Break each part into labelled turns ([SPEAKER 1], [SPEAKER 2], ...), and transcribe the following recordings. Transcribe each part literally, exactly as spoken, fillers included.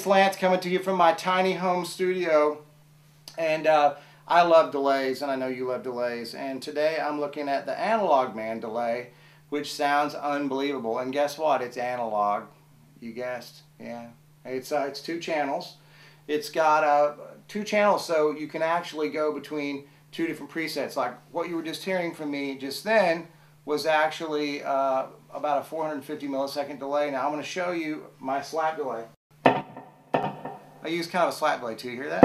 [SPEAKER 1] it's Lance coming to you from my tiny home studio, and uh, I love delays, and I know you love delays, and today I'm looking at the Analogman delay, which sounds unbelievable. And guess what? It's analog. You guessed. Yeah. It's, uh, it's two channels. It's got uh, two channels, so you can actually go between two different presets. Like what you were just hearing from me just then was actually uh, about a four hundred fifty millisecond delay. Now I'm going to show you my slap delay. I use kind of a slap delay too. You hear that?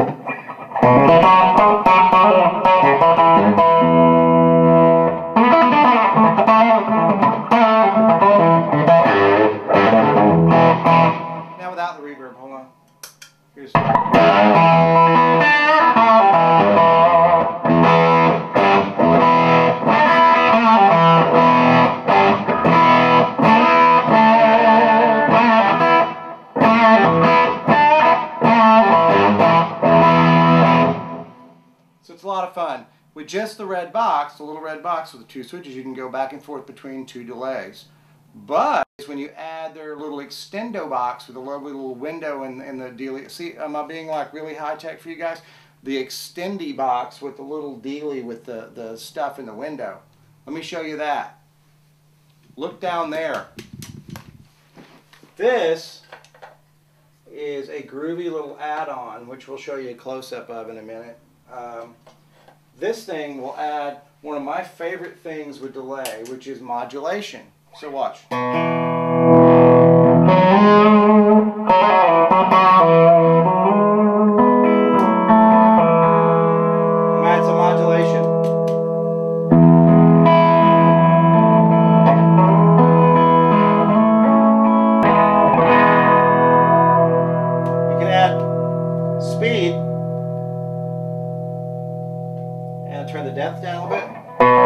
[SPEAKER 1] Now without the reverb. Hold on. Here's. So it's a lot of fun. With just the red box, the little red box with the two switches, you can go back and forth between two delays. But when you add their little extendo box with a lovely little window in, in the dealie, see, am I being like really high tech for you guys? The extendy box with the little dealie with the, the stuff in the window. Let me show you that. Look down there. This is a groovy little add-on, which we'll show you a close-up of in a minute. Um, this thing will add one of my favorite things with delay, which is modulation. So watch. I'll add some modulation. You can add speed. And turn the depth down a little bit.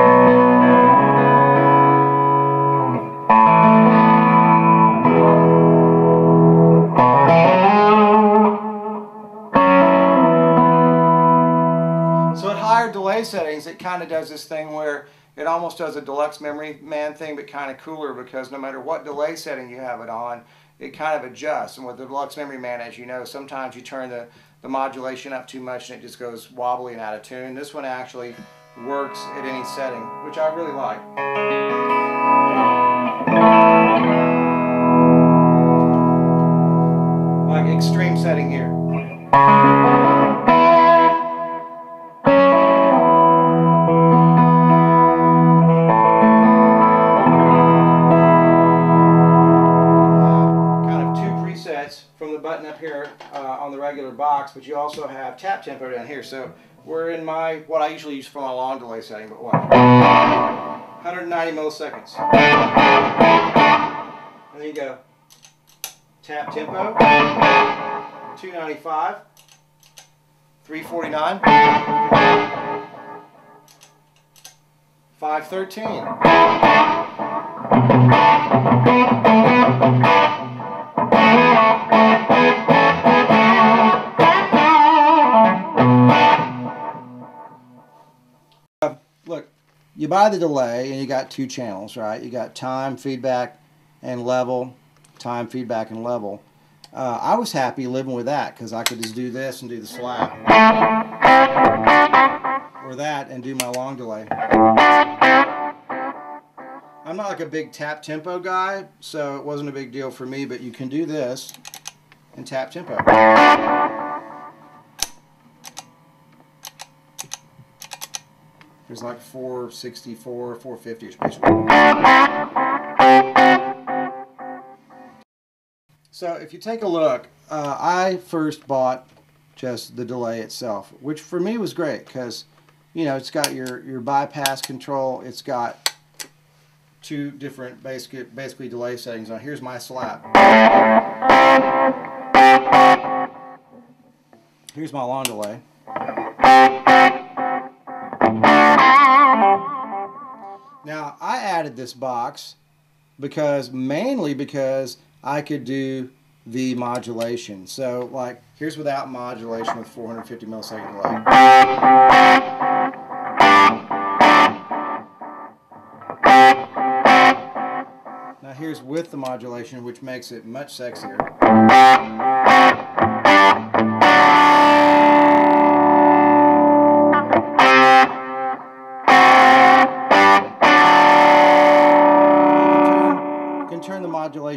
[SPEAKER 1] So at higher delay settings, it kind of does this thing where it almost does a deluxe memory man thing, but kind of cooler, because no matter what delay setting you have it on, it kind of adjusts. And with the deluxe memory man, as you know, sometimes you turn the, the modulation up too much and it just goes wobbly and out of tune. This one actually works at any setting, which I really like. Like extreme setting here. From the button up here uh, on the regular box, but you also have tap tempo down here. So we're in my, what I usually use for my long delay setting, but watch. one hundred ninety milliseconds. And then you go tap tempo, two ninety-five, three forty-nine, five thirteen. Look, you buy the delay and you got two channels, right? You got time, feedback, and level. Time, feedback, and level. Uh, I was happy living with that because I could just do this and do the slap. Or that and do my long delay. I'm not like a big tap tempo guy, so it wasn't a big deal for me, but you can do this and tap tempo. There's like four sixty-four, four fifty-ish basically. So if you take a look, uh, I first bought just the delay itself, which for me was great because, you know, it's got your, your bypass control, it's got two different basic, basically delay settings on. Here's my slap. Here's my long delay. Now I added this box because mainly because I could do the modulation. So like here's without modulation with four hundred fifty millisecond delay. Now here's with the modulation, which makes it much sexier.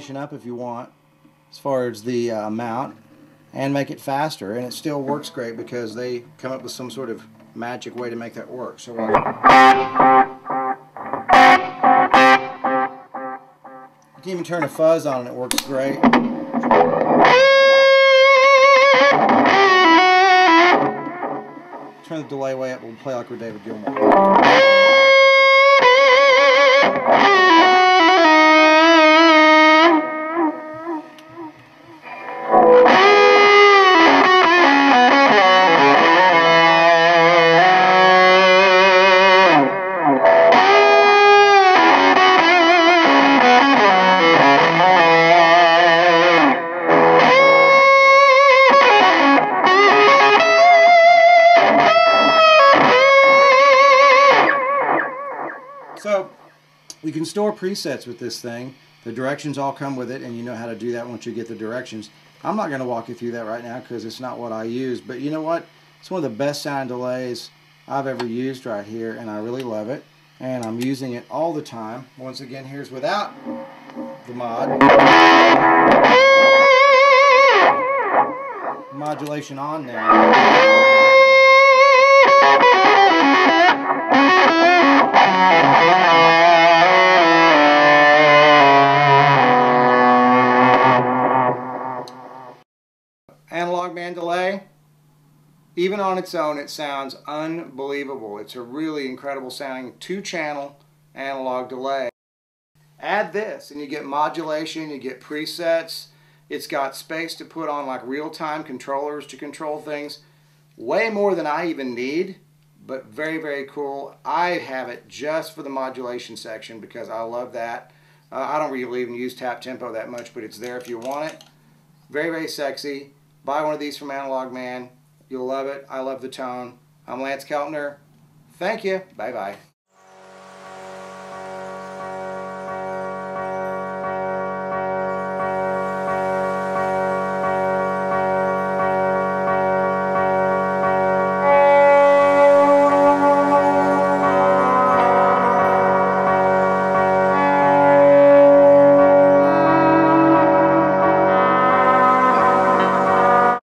[SPEAKER 1] modulation up if you want, as far as the uh, amount, and make it faster, and it still works great because they come up with some sort of magic way to make that work. So uh, you can even turn a fuzz on and it works great. Turn the delay way up, we'll play like we're David Gilmour. So you can store presets with this thing. The directions all come with it, and you know how to do that once you get the directions. I'm not going to walk you through that right now because it's not what I use, but you know what? It's one of the best sound delays I've ever used right here, and I really love it, and I'm using it all the time. Once again, here's without the mod. Modulation on now. Analogman delay, even on its own, it sounds unbelievable. It's a really incredible sounding two-channel analog delay. Add this and you get modulation, you get presets. It's got space to put on like real-time controllers to control things. Way more than I even need, but very, very cool. I have it just for the modulation section because I love that. Uh, I don't really even use tap tempo that much, but it's there if you want it. Very, very sexy. Buy one of these from Analogman. You'll love it. I love the tone. I'm Lance Keltner. Thank you. Bye-bye.